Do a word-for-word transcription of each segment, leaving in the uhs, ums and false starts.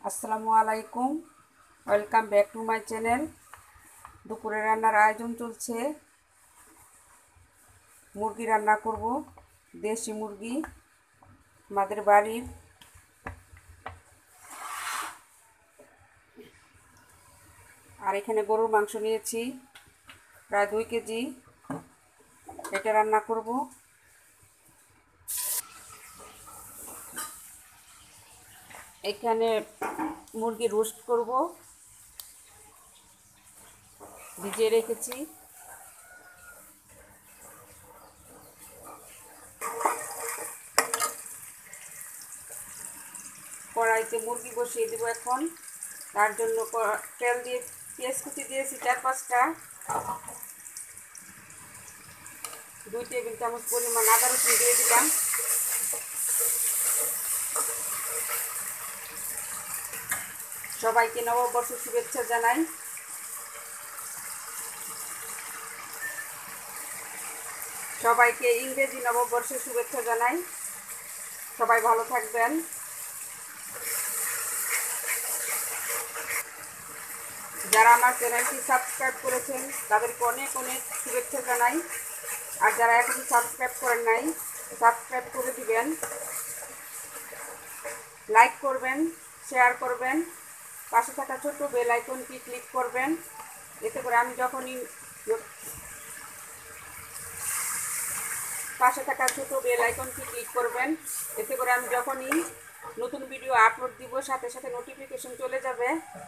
আসসালামু আলাইকুম, welcome back to my channel. দুপুরে রান্নার আয়োজন চলছে। মুরগি রান্না করব, দেশি মুরগি আমাদের বাড়ির। আর এখানে গরুর মাংস নিয়েছি প্রায় দুই কেজি, এটা রান্না করব। এখানে মুরগি রোস্ট করব, ভিজিয়ে রেখেছি। কড়াইতে মুরগি বসিয়ে দেবো এখন। তার জন্য তেল দিয়ে পেঁয়াজ কুচি দিয়েছি চার পাঁচটা, দুই টেবিল চামচ পরিমাণ আদা রসুন দিয়ে দিলাম। সবাইকে নববর্ষের শুভেচ্ছা জানাই। সবাইকে ইংরেজি নববর্ষের শুভেচ্ছা জানাই। সবাই ভালো থাকবেন। যারা আমার চ্যানেলটি সাবস্ক্রাইব করেছেন তাদেরকে অনেক অনেক শুভেচ্ছা জানাই। আর যারা এখনো সাবস্ক্রাইব করেন নাই, সাবস্ক্রাইব করে দিবেন, লাইক করবেন, শেয়ার করবেন, পাশে থাকা ছোট্ট বেল আইকনটি ক্লিক করবেন। এতে করে আমি যখনই পাশে থাকা ছোটো বেল আইকনটি ক্লিক করবেন, এতে করে আমি যখনই নতুন ভিডিও আপলোড দিব সাথে সাথে নোটিফিকেশন চলে যাবে।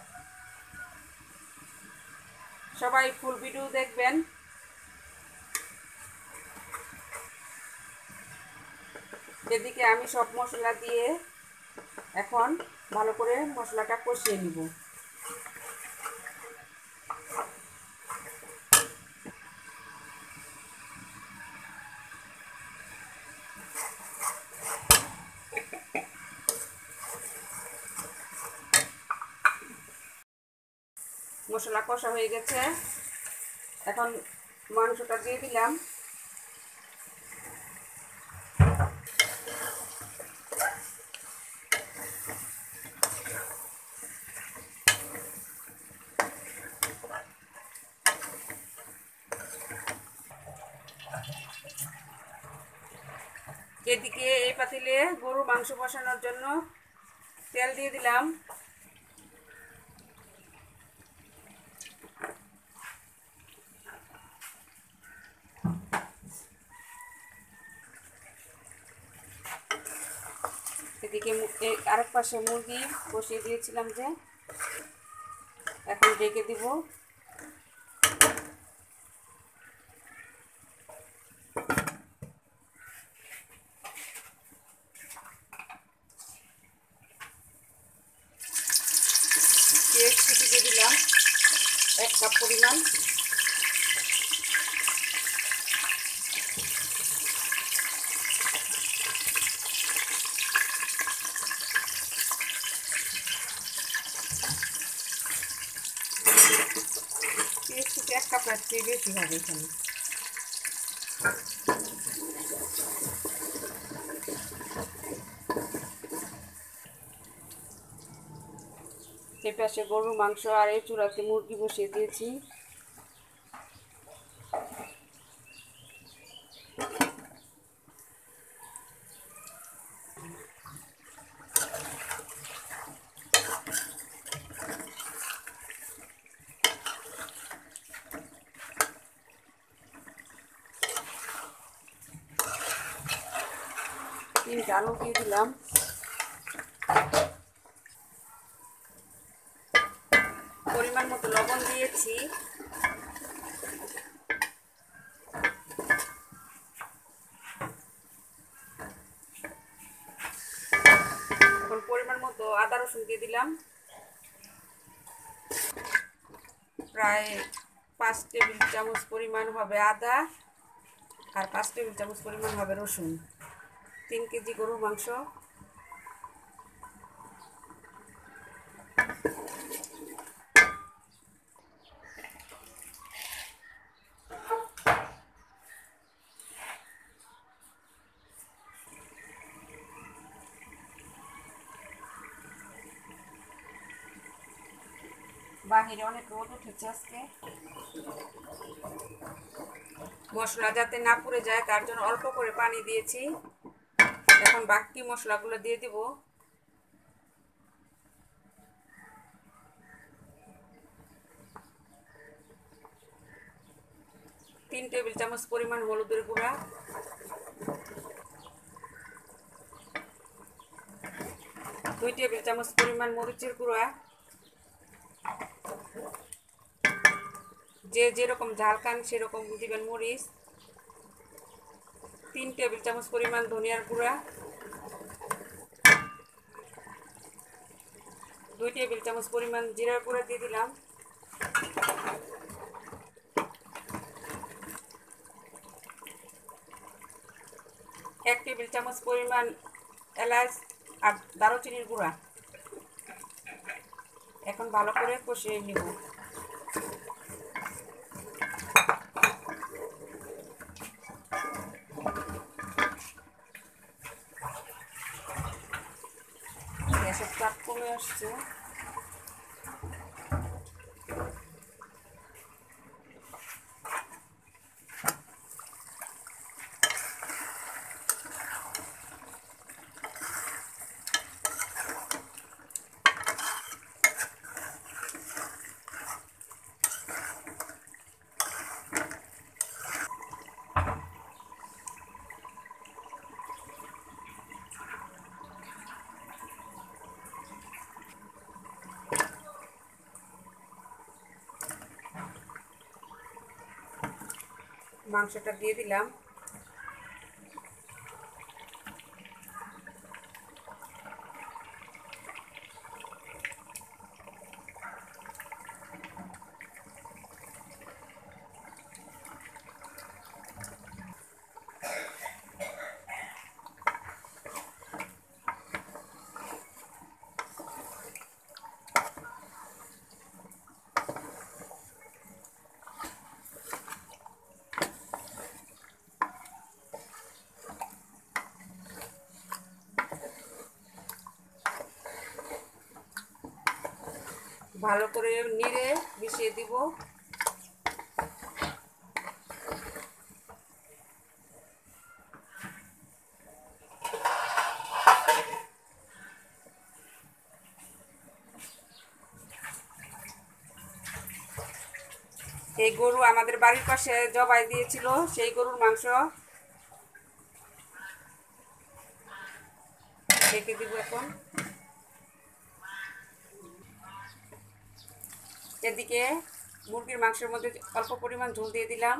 সবাই ফুল ভিডিও দেখবেন। এদিকে আমি সব মশলা দিয়ে এখন ভালো করে মশলাটা কষিয়ে নিব। মশলা কষা হয়ে গেছে, এখন মাংসটা দিয়ে দিলাম। এদিকে এই পাতিলে গরুর মাংস বসানোর জন্য তেল দিয়ে দিলাম। এদিকে আরেক পাশে মুরগি বসিয়ে দিয়েছিলাম, যে এখন ঢেকে দিব। পেঁয়াজ কুচি দিয়ে দিলাম এক কাপ পরিমাণ। পেঁয়াজ কুচি এক কাপের চেয়ে বেশি হবে এখানে। এ পাশে গরুর মাংস আর এই চুলাতে মুরগি বসিয়ে দিয়েছি। তিনটা আলু দিয়ে দিলাম। পরিমাণ মতো লবণ দিয়েছি। পরিমাণ মতো আদা রসুন দিয়ে দিলাম। প্রায় পাঁচ টেবিল চামচ পরিমাণ হবে আদা, আর পাঁচ টেবিল চামচ পরিমাণ হবে রসুন। তিন কেজি গরুর মাংস। বাহিরে অনেক রোদ উঠেছে আজকে। মশলা যাতে না পুড়ে যায় তার জন্য অল্প করে পানি দিয়েছি। এখন বাকি মশলাগুলো দিয়ে দিব। তিন টেবিল চামচ পরিমাণ হলুদের গুঁড়া, দুই টেবিল চামচ পরিমাণ মরিচের গুঁড়া, যে যেরকম ঝাল খান সেরকম দিবেন মরিচ, তিন টেবিল চামচ পরিমাণ ধনিয়ার গুঁড়া, দুই টেবিল চামচ পরিমাণ জিরার গুঁড়া দিয়ে দিলাম, এক টেবিল চামচ পরিমাণ এলাচ আর দারুচিনির গুঁড়া। এখন ভালো করে কষিয়ে নিব। গ্যাসের চাপ কমে আসছে। মাংসটা দিয়ে দিলাম। ভালো করে নেড়ে মিশিয়ে দিব। এই গরু আমাদের বাড়ির পাশে জবাই দিয়েছিল, সেই গরুর মাংস ঢেকে দিব। এখন এদিকে মুরগির মাংসের মধ্যে অল্প পরিমাণ ঝোল দিয়ে দিলাম।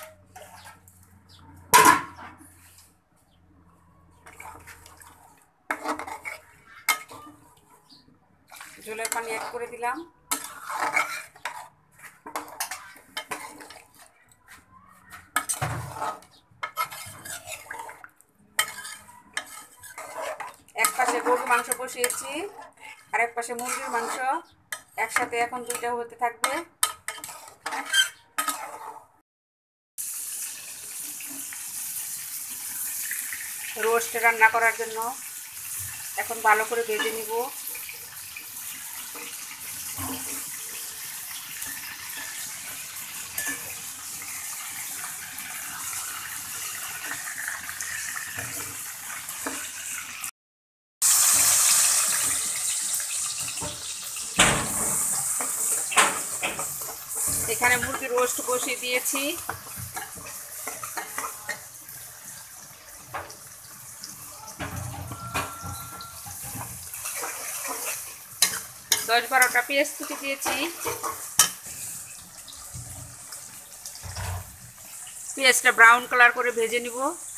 ঝোলের পানি অ্যাড করে দিলাম। এক পাশে গরুর মাংস বসিয়েছি আর এক পাশে মুরগির মাংস, একসাথে এখন দুইটা হতে থাকবে। রোস্ট রান্না করার জন্য এখন ভালো করে ভেজে নিব। এখানে মুরগির রোস্ট বসিয়ে দিয়েছি। দশ বারোটা পেঁয়াজ কুচি দিয়েছি। পেঁয়াজটা ব্রাউন কালার করে ভেজে নিব।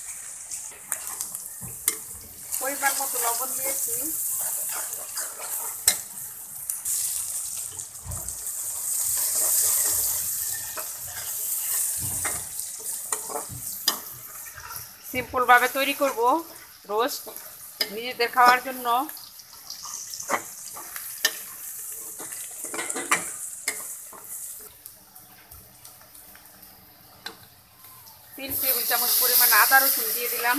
পরিমাণ মতো লবণ দিয়েছি। সিম্পল ভাবে তৈরি করব রোস্ট নিজেদের খাওয়ার জন্য। তিন টেবিল চামচ পরিমাণ আদা রসুন দিয়ে দিলাম।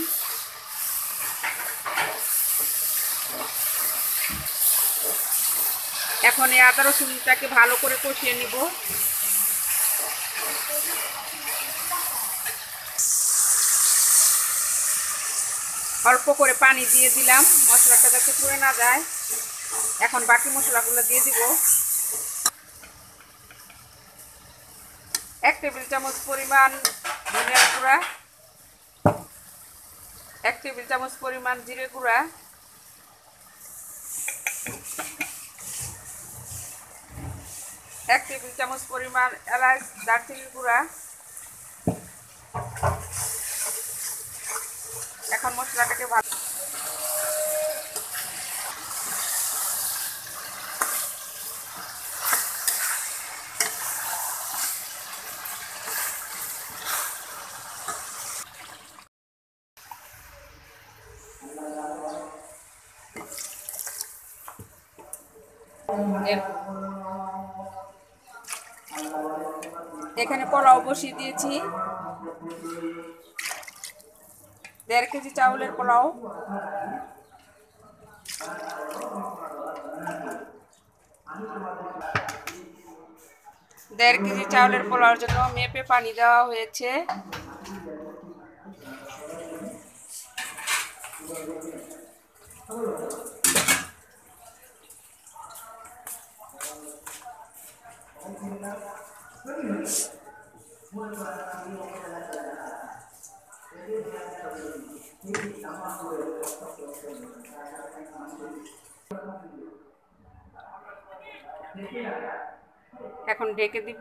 এক এখন এই আদা রসুনটাকে ভালো করে কষিয়ে নিব। অল্প করে পানি দিয়ে দিলাম মশলাটা যাতে পুড়ে না যায়। এখন বাকি মশলাগুলো দিয়ে দিব। এক টেবিল চামচ পরিমাণ ধনিয়ার গুঁড়া, এক টেবিল চামচ পরিমাণ জিরে গুঁড়া, এক টেবিল চামচ পরিমাণ এলাচ দারচিনির গুঁড়া। এখন মশলাটাকে ভালো এখানে পোলাও বসিয়ে দিয়েছি। দেড় কেজি চাউলের পোলাও। দেড় কেজি চাউলের পোলাওর জন্য মেপে পানি দেওয়া হয়েছে। এখন ঢেকে দিব।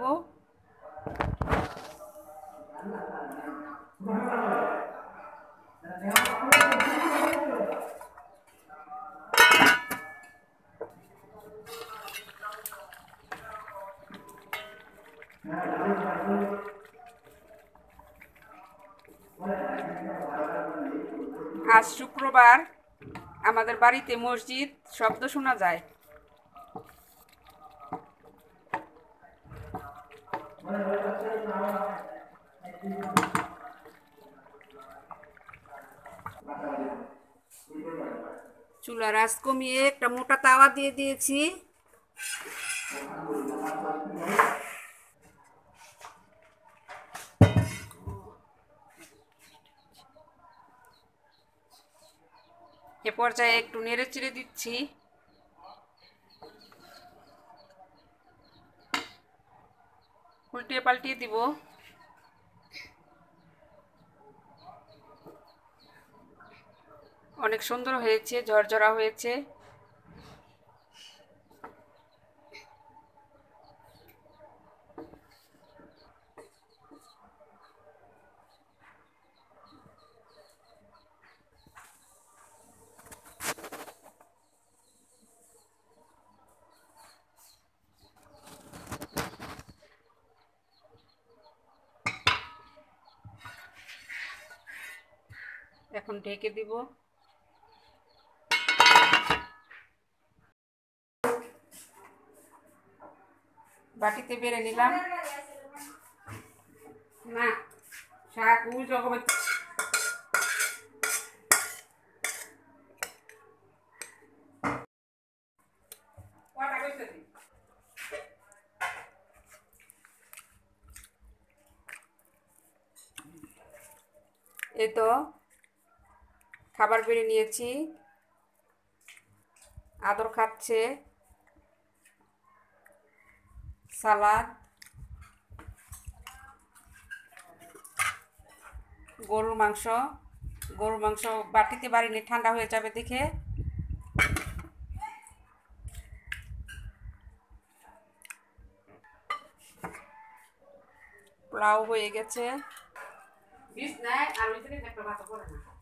আজ শুক্রবার, আমাদের বাড়িতে মসজিদ, শব্দ শোনা যায়। চুলার আঁচ কমিয়ে একটা মোটা তাওয়া দিয়ে দিয়েছি। এ পর্যায়ে একটু নেড়ে চেড়ে দিচ্ছি। উল্টিয়ে পাল্টিয়ে দিব। অনেক সুন্দর হয়েছে, ঝরঝরা হয়েছে। এখন ঢেকে দিব। বাটিতে বেড়ে নিলাম। না শাক উজ এই তো খাবার বেড়ে নিয়েছি। আদর খাচ্ছে। সালাদ, গরুর মাংস। গরুর মাংস বাটিতে বাড়িনি, ঠান্ডা হয়ে যাবে দেখে। পোলাও হয়ে গেছে।